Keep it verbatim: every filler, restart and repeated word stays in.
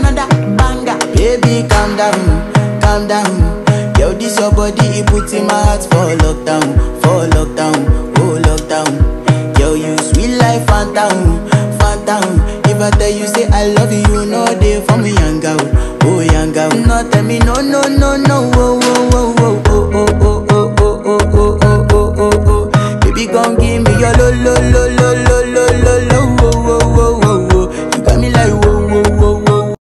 another banger. Baby, calm down, calm down. Yo, this your body, it puts in my heart for lockdown, for lockdown, oh lockdown. Yo, you sweet life, phantom, phantom. If I tell you say I love you, you know they for me, young girl, oh young girl. No, tell me no, no, no, no, oh, oh, oh, oh, oh, oh, oh, oh, oh, oh, oh, oh, oh, oh. Baby, come give me your lo, lo, lo.